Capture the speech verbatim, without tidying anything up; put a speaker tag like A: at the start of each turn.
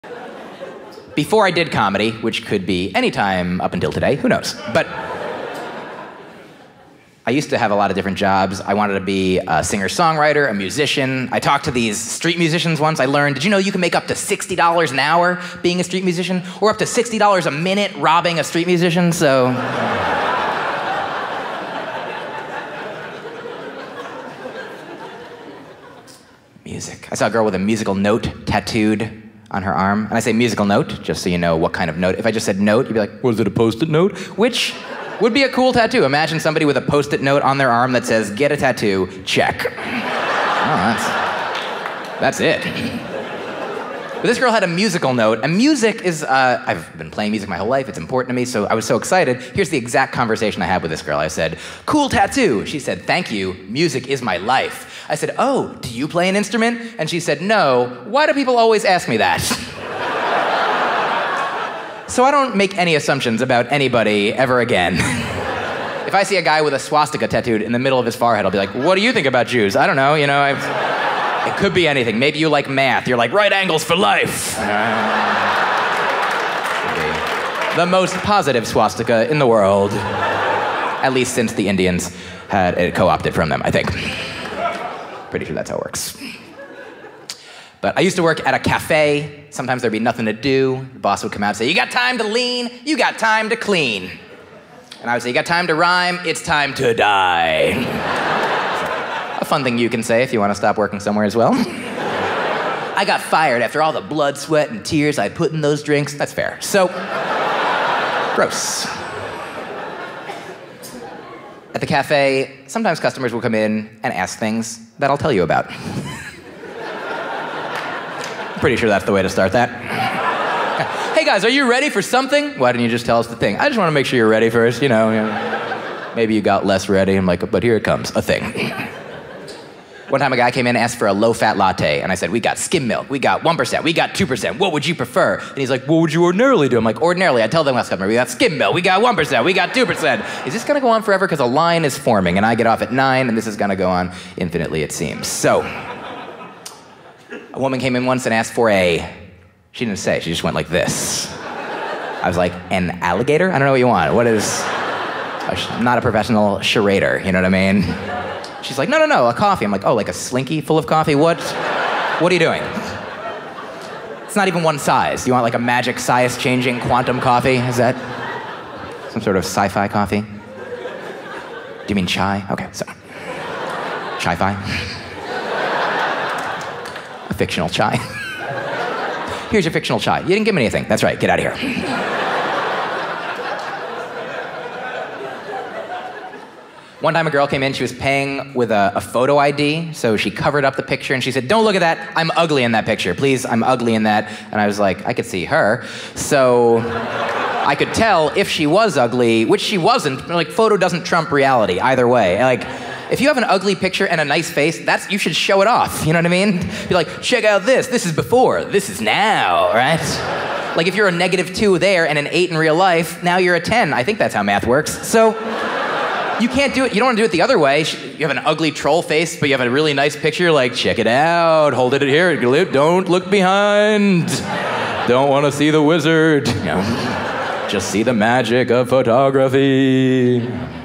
A: Before I did comedy, which could be any time up until today, who knows? But I used to have a lot of different jobs. I wanted to be a singer-songwriter, a musician. I talked to these street musicians once. I learned, did you know you can make up to sixty dollars an hour being a street musician? Or up to sixty dollars a minute robbing a street musician, so... Music. I saw a girl with a musical note tattooed on her arm. And I say musical note, just so you know what kind of note. If I just said note, you'd be like, was it a Post-it note? Which would be a cool tattoo. Imagine somebody with a Post-it note on their arm that says, get a tattoo, check. Oh, that's, that's it. But this girl had a musical note, and music is, uh, I've been playing music my whole life, it's important to me, so I was so excited. Here's the exact conversation I had with this girl. I said, cool tattoo. She said, thank you, music is my life. I said, oh, do you play an instrument? And she said, no. Why do people always ask me that? So I don't make any assumptions about anybody ever again. If I see a guy with a swastika tattooed in the middle of his forehead, I'll be like, what do you think about Jews? I don't know, you know, I've... It could be anything. Maybe you like math. You're like, right angles for life. Uh, the most positive swastika in the world. At least since the Indians had it co-opted from them, I think. Pretty sure that's how it works. But I used to work at a cafe. Sometimes there'd be nothing to do. The boss would come out and say, you got time to lean? You got time to clean. And I would say, you got time to rhyme? It's time to die. A fun thing you can say if you want to stop working somewhere as well. I got fired after all the blood, sweat, and tears I put in those drinks. That's fair. So, gross. At the cafe, sometimes customers will come in and ask things that I'll tell you about. I'm pretty sure that's the way to start that. Hey guys, are you ready for something? Why didn't you just tell us the thing? I just want to make sure you're ready first, you know. You know. Maybe you got less ready. I'm like, but here it comes, a thing. One time a guy came in and asked for a low-fat latte, and I said, we got skim milk, we got one percent, we got two percent, what would you prefer? And he's like, what would you ordinarily do? I'm like, ordinarily, I tell them last customer, we got skim milk, we got one percent, we got two percent. Is this gonna go on forever? Because a line is forming, and I get off at nine, and this is gonna go on infinitely, it seems. So, a woman came in once and asked for a, she didn't say, she just went like this. I was like, an alligator? I don't know what you want. What is, I'm not a professional charader, you know what I mean? She's like, no, no, no, a coffee. I'm like, oh, like a Slinky full of coffee? What, what are you doing? It's not even one size. You want like a magic size-changing quantum coffee? Is that some sort of sci-fi coffee? Do you mean chai? Okay, so, chai-fi? A fictional chai. Here's your fictional chai. You didn't give me anything. That's right, get out of here. One time a girl came in, she was paying with a, a photo I D, so she covered up the picture and she said, don't look at that, I'm ugly in that picture, please, I'm ugly in that. And I was like, I could see her. So I could tell if she was ugly, which she wasn't. Like, photo doesn't trump reality, either way. Like, if you have an ugly picture and a nice face, that's, you should show it off, you know what I mean? Be like, check out this, this is before, this is now, right? Like if you're a negative two there and an eight in real life, now you're a ten. I think that's how math works. So, you can't do it, you don't want to do it the other way. You have an ugly troll face, but you have a really nice picture, like, check it out, hold it here, don't look behind. Don't want to see the wizard. You know, just see the magic of photography.